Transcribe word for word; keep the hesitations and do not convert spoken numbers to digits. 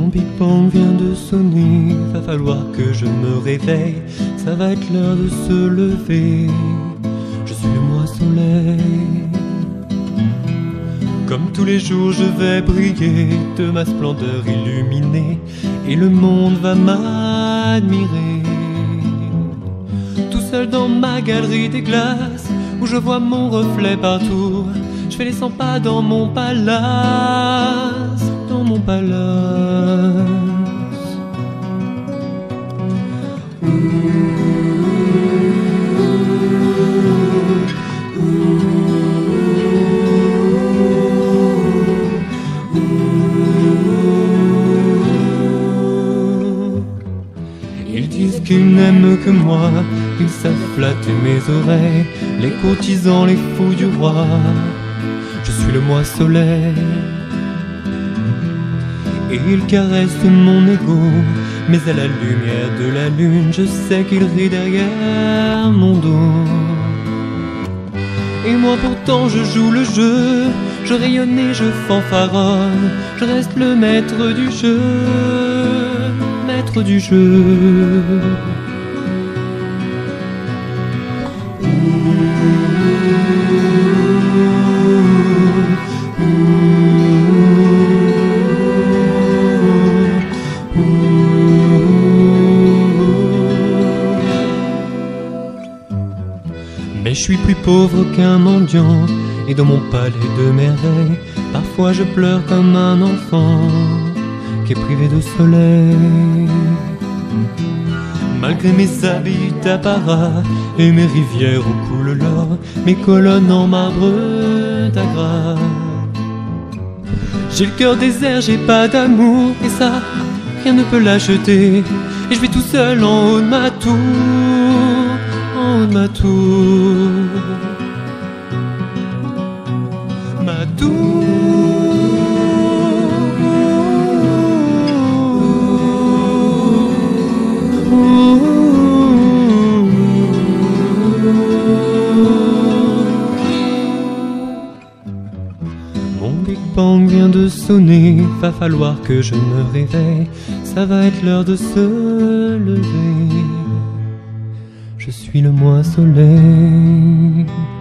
Mon Big Bang vient de sonner, va falloir que je me réveille, ça va être l'heure de se lever. Je suis le moi soleil. Comme tous les jours je vais briller de ma splendeur illuminée, et le monde va m'admirer. Tout seul dans ma galerie des glaces, où je vois mon reflet partout, je fais les cent pas dans mon palace, dans mon palace. Ils disent qu'ils n'aiment que moi, ils savent flatter mes oreilles, les courtisans, les fous du roi. Je suis le moi soleil. Et ils caressent mon ego, mais à la lumière de la lune, je sais qu'ils rient derrière mon dos. Et moi pourtant je joue le jeu, je rayonne et je fanfaronne, je reste le maître du jeu, maître du jeu. Mais je suis plus pauvre qu'un mendiant, et dans mon palais de merveilles, parfois je pleure comme un enfant qui est privé de soleil. Malgré mes habits d'apparat et mes rivières où coule l'or, mes colonnes en marbre d'Agra, j'ai le cœur désert, j'ai pas d'amour, et ça, rien ne peut l'acheter. Et je vis tout seul en haut de ma tour, en haut de ma tour, ma tour. Mon Big Bang vient de sonner, va falloir que je me réveille, ça va être l'heure de se lever. Je suis le moi soleil.